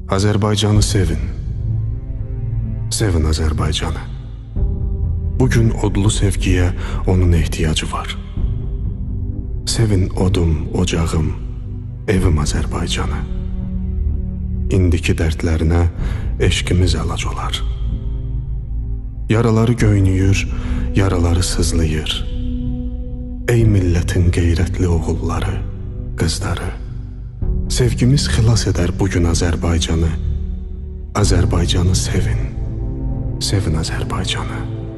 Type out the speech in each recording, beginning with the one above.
Azərbaycanı sevin. Sevin Azərbaycanı. Bugün odlu sevgiyə onun ehtiyacı var. Sevin odum, ocağım, evim Azərbaycanı. İndiki dərdlərinə eşqimiz əlac olar. Yaraları göynüyür, yaraları sızlayır. Ey millətin qeyrətli oğulları, qızları. Sevgimiz xilas edər bugün Azərbaycanı. Azərbaycanı sevin, sevin Azərbaycanı.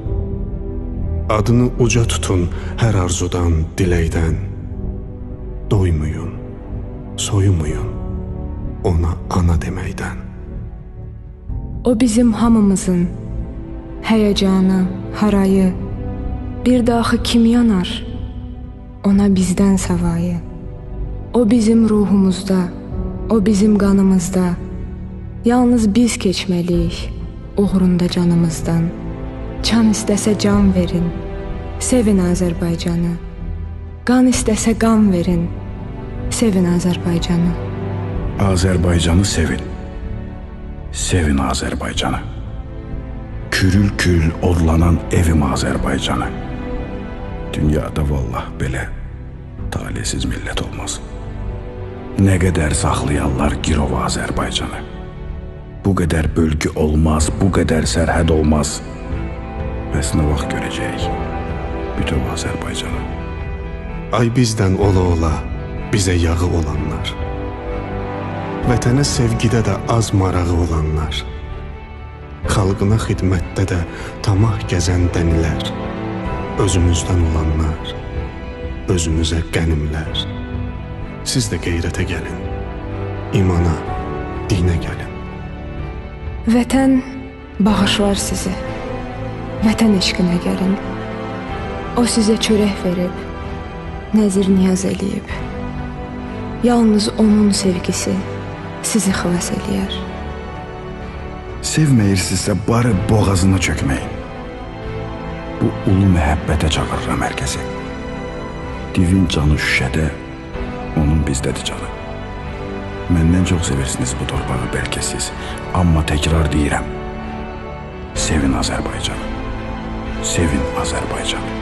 Adını uca tutun hər arzudan, diləkdən. Doymayın, soyumayın ona ana deməkdən. O bizim hamımızın həyəcanı, harayı, bir daxı kim yanar ona bizdən savayı. O bizim ruhumuzda, o bizim qanımızda, yalnız biz keçməliyik uğrunda canımızdan. Can istəsə can verin, sevin Azərbaycanı. Qan istəsə qan verin, sevin Azərbaycanı. Azərbaycanı sevin, sevin Azərbaycanı. Kürül-kürül odlanan evim Azərbaycanı. Dünyada vallah belə talihsiz millət olmaz. Nə qədər saxlayarlar girov Azərbaycanı. Bu qədər bölgü olmaz, bu qədər sərhəd olmaz. Bəs nə vaxt görəcəyik bütöv Azərbaycanı? Ay bizdən ola-ola bizə yağı olanlar. Vətənə sevgidə də az marağı olanlar. Xalqına xidmətdə də tamah gəzən dənilər. Özümüzdən olanlar, özümüzə qənimlər. Siz də qeyrətə gəlin, imana, dinə gəlin. Vətən bağışlar sizi, vətən eşqinə gəlin. O sizə çörək verib, nəzir niyaz eləyib. Yalnız onun sevgisi sizi xilas eləyər. Sevməyirsinizsə barı boğazına çökməyin. Bu ulu məhəbbətə çağırıram hər kəsi. Divin canı şüşədə, onun bizdədir canı. Məndən çox sevirsiniz bu torpağı bəlkə siz, amma təkrar deyirəm. Sevin Azərbaycanı, sevin Azərbaycanı.